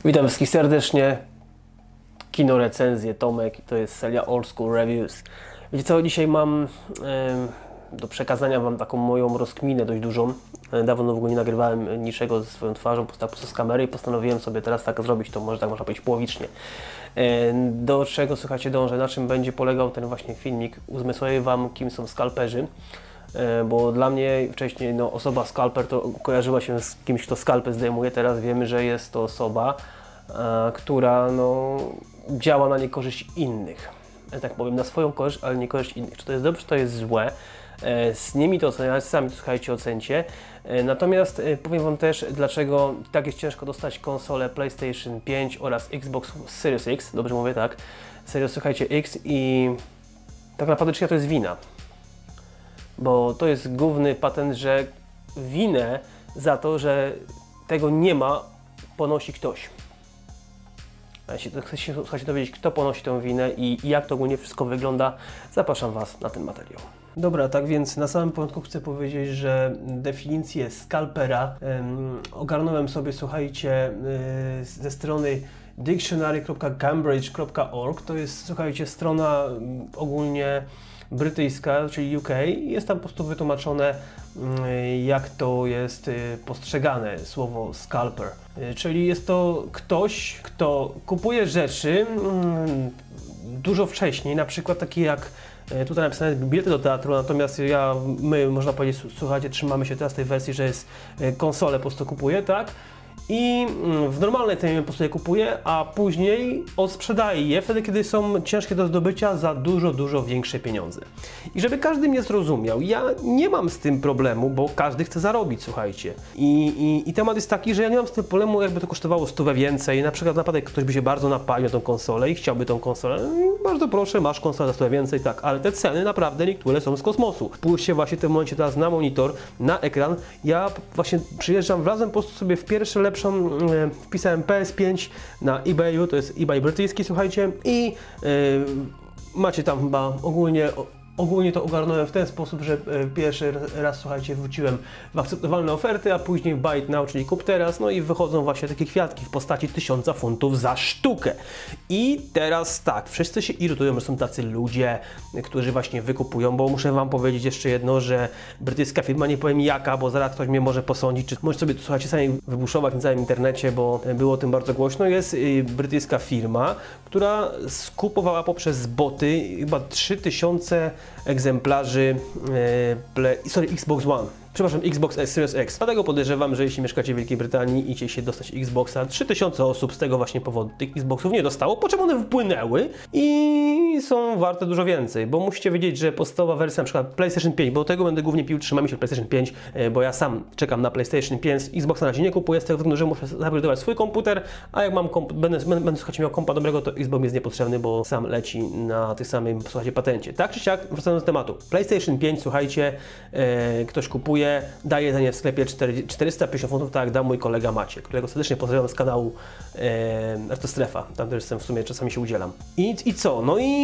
Witam wszystkich serdecznie. Kino recenzje, Tomek, to jest seria Old School Reviews. Wiecie co, dzisiaj mam do przekazania Wam taką moją rozkminę dość dużą. Dawno w ogóle nie nagrywałem niczego ze swoją twarzą, po prostu z kamery i postanowiłem sobie teraz tak zrobić, to może tak można powiedzieć połowicznie. Do czego, słuchajcie, dążę, na czym będzie polegał ten właśnie filmik. Uzmysłowię Wam, kim są skalperzy. Bo dla mnie wcześniej osoba skalper to kojarzyła się z kimś, kto skalpę zdejmuje. Teraz wiemy, że jest to osoba, która działa na niekorzyść innych. Tak powiem, na swoją korzyść, ale niekorzyść innych. Czy to jest dobrze, czy to jest złe? Z nimi to oceniać, sami to słuchajcie, ocencie. Natomiast powiem Wam też, dlaczego tak jest ciężko dostać konsolę PlayStation 5 oraz Xbox Series X. Dobrze mówię, tak? Serio, słuchajcie, X i tak naprawdę czyja to jest wina? Bo to jest główny patent, że winę za to, że tego nie ma, ponosi ktoś. A jeśli chcecie dowiedzieć, kto ponosi tę winę i jak to ogólnie wszystko wygląda, zapraszam Was na ten materiał. Dobra, tak więc na samym początku chcę powiedzieć, że definicję skalpera ogarnąłem sobie, słuchajcie, ze strony dictionary.cambridge.org. To jest, słuchajcie, strona ogólnie brytyjska, czyli UK. Jest tam po prostu wytłumaczone, jak to jest postrzegane słowo scalper. Czyli jest to ktoś, kto kupuje rzeczy dużo wcześniej, na przykład takie jak tutaj napisane bilety do teatru, natomiast my, można powiedzieć, słuchajcie, trzymamy się teraz tej wersji, że jest konsolę po prostu kupuje, tak? I w normalnej cenie po prostu je kupuję, a później odsprzedaję je wtedy, kiedy są ciężkie do zdobycia za dużo większe pieniądze. I żeby każdy mnie zrozumiał, ja nie mam z tym problemu, bo każdy chce zarobić, słuchajcie. I temat jest taki, że ja nie mam z tym problemu, jakby to kosztowało 100 więcej. Na przykład naprawdę ktoś by się bardzo napalił na tą konsolę i chciałby tą konsolę. Bardzo proszę, masz konsolę za 100 więcej, tak, ale te ceny naprawdę niektóre są z kosmosu. Spójrzcie właśnie w tym momencie teraz na monitor, na ekran. Ja właśnie przyjeżdżam, wlazłem po prostu sobie w pierwsze lepszą, wpisałem PS5 na eBayu, to jest eBay brytyjski, słuchajcie, i macie tam chyba ogólnie to ogarnąłem w ten sposób, że pierwszy raz, słuchajcie, wróciłem w akceptowalne oferty, a później buy it now, czyli kup teraz, no i wychodzą właśnie takie kwiatki w postaci 1000 funtów za sztukę. I teraz tak, wszyscy się irytują, że są tacy ludzie, którzy właśnie wykupują, bo muszę Wam powiedzieć jeszcze jedno, że brytyjska firma, nie powiem jaka, bo zaraz ktoś mnie może posądzić, czy możecie sobie, słuchajcie, sami wybuszować na całym internecie, bo było o tym bardzo głośno. Jest brytyjska firma, która skupowała poprzez boty chyba 3000 egzemplarzy Xbox One. Przepraszam, Xbox Series X. Dlatego podejrzewam, że jeśli mieszkacie w Wielkiej Brytanii i chcieliście dostać Xboxa, 3000 osób z tego właśnie powodu tych Xboxów nie dostało, po czym one wpłynęły i są warte dużo więcej, bo musicie wiedzieć, że podstawowa wersja, na przykład PlayStation 5, bo tego będę głównie pił, trzymamy się PlayStation 5, bo ja sam czekam na PlayStation 5, Xboxa na razie nie kupuję z tego względu, że muszę zabudować swój komputer, a jak będę słuchajcie, miał kompa dobrego, to Xbox jest niepotrzebny, bo sam leci na tym samym, słuchajcie, patencie. Tak czy siak, wracając do tematu. PlayStation 5, słuchajcie, ktoś kupuje, daje za nie w sklepie 450 funtów, tak jak dał mój kolega Maciek, którego serdecznie pozdrawiam z kanału Artostrefa, tam też w sumie czasami się udzielam. I co?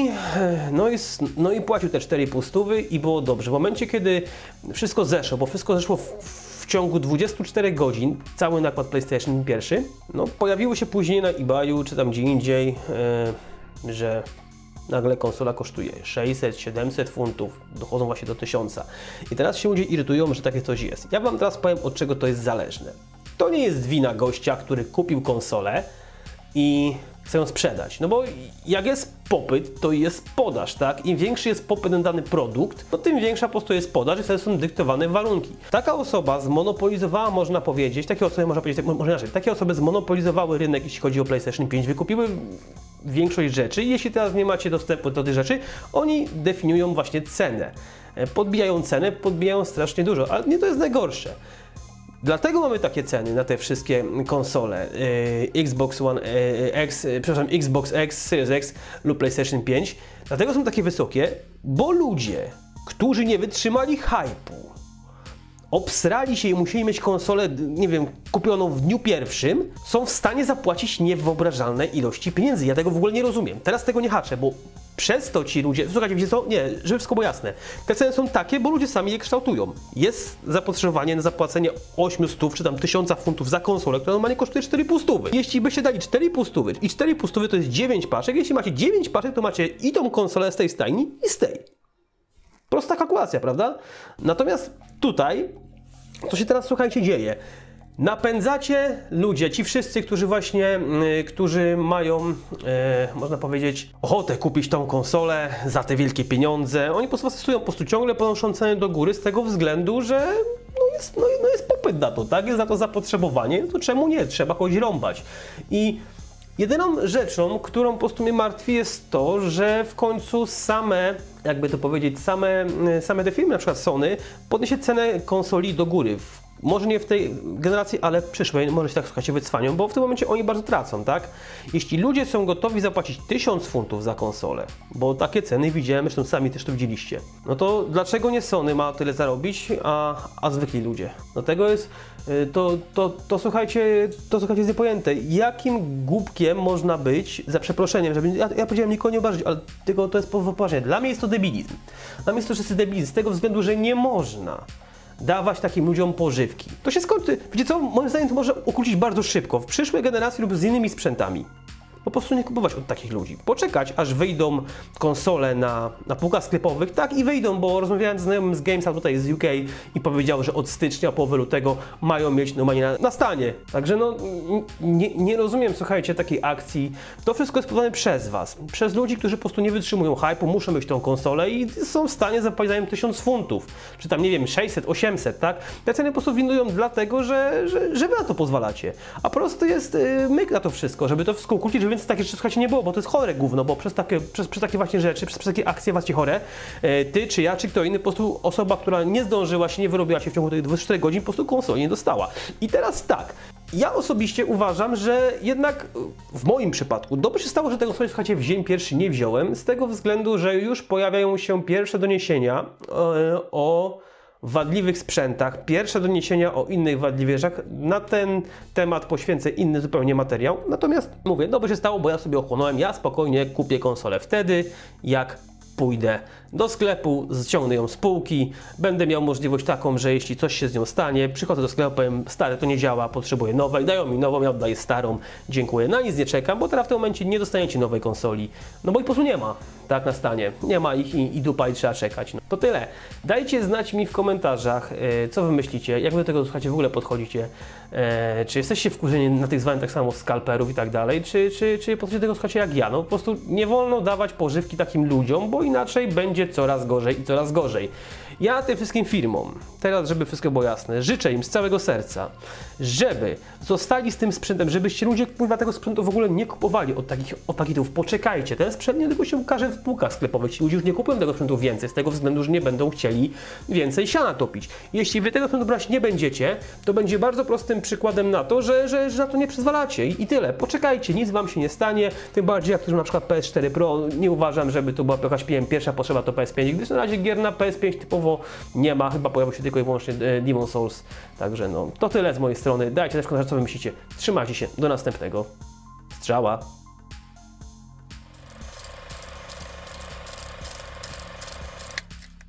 No i płacił te 4,5 stówy i było dobrze. W momencie, kiedy wszystko zeszło, bo wszystko zeszło w ciągu 24 godzin, cały nakład PlayStation pierwszy, no pojawiło się później na eBayu, czy tam gdzie indziej, że nagle konsola kosztuje 600-700 funtów, dochodzą właśnie do 1000. I teraz się ludzie irytują, że takie coś jest. Ja Wam teraz powiem, od czego to jest zależne. To nie jest wina gościa, który kupił konsolę i chce ją sprzedać. No bo jak jest popyt, to jest podaż, tak? Im większy jest popyt na dany produkt, no tym większa po prostu jest podaż i wtedy są dyktowane warunki. Taka osoba zmonopolizowała, można powiedzieć, takie osoby zmonopolizowały rynek, jeśli chodzi o PlayStation 5, wykupiły większość rzeczy i jeśli teraz nie macie dostępu do tych rzeczy, oni definiują właśnie cenę. Podbijają cenę, podbijają strasznie dużo, ale nie to jest najgorsze. Dlatego mamy takie ceny na te wszystkie konsole Xbox One X, przepraszam, Xbox X, Series X lub PlayStation 5. Dlatego są takie wysokie, bo ludzie, którzy nie wytrzymali hype'u, obsrali się i musieli mieć konsolę, nie wiem, kupioną w dniu pierwszym, są w stanie zapłacić niewyobrażalne ilości pieniędzy. Ja tego w ogóle nie rozumiem. Teraz tego nie haczę, bo Przez to ci ludzie, słuchajcie, wiecie co? Nie, żeby wszystko było jasne. Te ceny są takie, bo ludzie sami je kształtują. Jest zapotrzebowanie na zapłacenie 800 czy tam 1000 funtów za konsolę, która normalnie kosztuje 4,5 stówy. Jeśli byście dali 4,5 stówy i 4,5 stówy to jest 9 paczek, jeśli macie 9 paczek, to macie i tą konsolę z tej stajni i z tej. Prosta kalkulacja, prawda? Natomiast tutaj, co się teraz, słuchajcie, dzieje? Napędzacie ludzie, ci wszyscy, którzy właśnie, którzy mają, można powiedzieć, ochotę kupić tą konsolę za te wielkie pieniądze. Oni po prostu ciągle podnoszą ceny do góry z tego względu, że jest popyt na to, tak? Jest na to zapotrzebowanie, to czemu nie? Trzeba chodzić rąbać. I jedyną rzeczą, którą po prostu mnie martwi, jest to, że w końcu same, jakby to powiedzieć, same te firmy, na przykład Sony, podniesie cenę konsoli do góry. Może nie w tej generacji, ale w przyszłej, może się tak, słuchajcie, wycwanią, bo w tym momencie oni bardzo tracą, tak? Jeśli ludzie są gotowi zapłacić 1000 funtów za konsolę, bo takie ceny widziałem, zresztą sami też to widzieliście, no to dlaczego nie Sony ma tyle zarobić, a zwykli ludzie? No tego jest, to słuchajcie, jest niepojęte. Jakim głupkiem można być, za przeproszeniem, żeby, ja powiedziałem nikogo nie obrazić, ale tylko to jest poważnie. Dla mnie jest to debilizm. Dla mnie jest to czysty debilizm, z tego względu, że nie można dawać takim ludziom pożywki. To się skończy, wiecie co, moim zdaniem to może ukrócić bardzo szybko, w przyszłej generacji lub z innymi sprzętami. Po prostu nie kupować od takich ludzi. Poczekać, aż wyjdą konsole na półkach sklepowych, tak i wyjdą, bo rozmawiałem z znajomym z Gamesa tutaj z UK i powiedział, że od stycznia, połowy lutego mają mieć normalnie na stanie. Także no, nie rozumiem, słuchajcie, takiej akcji. To wszystko jest spowodowane przez was. Przez ludzi, którzy po prostu nie wytrzymują hype'u, muszą mieć tą konsolę i są w stanie zapłacić 1000 funtów. Czy tam, nie wiem, 600, 800, tak? Te ceny po prostu windują dlatego, że wy na to pozwalacie. A po prostu jest myk na to wszystko, żeby to wszystko ukrócić, więc takie rzeczy, słuchajcie, nie było, bo to jest chore gówno, bo przez takie właśnie rzeczy, przez takie akcje właśnie chore, ty, czy ja, czy kto inny, po prostu osoba, która nie zdążyła się, nie wyrobiła się w ciągu tych 24 godzin, po prostu konsoli nie dostała. I teraz tak, ja osobiście uważam, że jednak w moim przypadku dobrze się stało, że tego sobie, słuchajcie, w dzień pierwszy nie wziąłem, z tego względu, że już pojawiają się pierwsze doniesienia o wadliwych sprzętach, pierwsze doniesienia o innych wadliwych rzeczach. Na ten temat poświęcę inny zupełnie materiał. Natomiast mówię, dobrze się stało, bo ja sobie ochłonąłem, ja spokojnie kupię konsolę wtedy, jak pójdę do sklepu, ściągnę ją z półki, będę miał możliwość taką, że jeśli coś się z nią stanie, przychodzę do sklepu, powiem, stare to nie działa, potrzebuję nowej, dają mi nową, ja oddaję starą, dziękuję, na nic nie czekam, bo teraz w tym momencie nie dostaniecie nowej konsoli, no bo ich po prostu nie ma, tak na stanie, nie ma ich i dupa i trzeba czekać. No, to tyle. Dajcie znać mi w komentarzach, co wy myślicie, jak wy do tego, słuchajcie, w ogóle podchodzicie, czy jesteście wkurzeni na tych zwanych tak samo skalperów i tak dalej, czy podchodzicie do tego, słuchajcie, jak ja, no po prostu nie wolno dawać pożywki takim ludziom, bo inaczej będzie coraz gorzej i coraz gorzej. Ja tym wszystkim firmom, teraz żeby wszystko było jasne, życzę im z całego serca, żeby zostali z tym sprzętem, żebyście ludzie tego sprzętu w ogóle nie kupowali od takich pakietów. Poczekajcie, ten sprzęt nie tylko się ukaże w półkach sklepowych, ci ludzie już nie kupują tego sprzętu więcej, z tego względu, że nie będą chcieli więcej siana topić. Jeśli wy tego sprzętu brać nie będziecie, to będzie bardzo prostym przykładem na to, że na to nie przyzwalacie i tyle. Poczekajcie, nic wam się nie stanie, tym bardziej jak ktoś ma na przykład PS4 Pro, nie uważam, żeby to była jakaś pierwsza potrzeba to PS5, gdyż na razie gier na PS5 typowo nie ma, chyba pojawił się tylko i wyłącznie Demon's Souls. Także no, to tyle z mojej strony. Dajcie też w komentarzach, co wy myślicie. Trzymajcie się, do następnego. Strzała.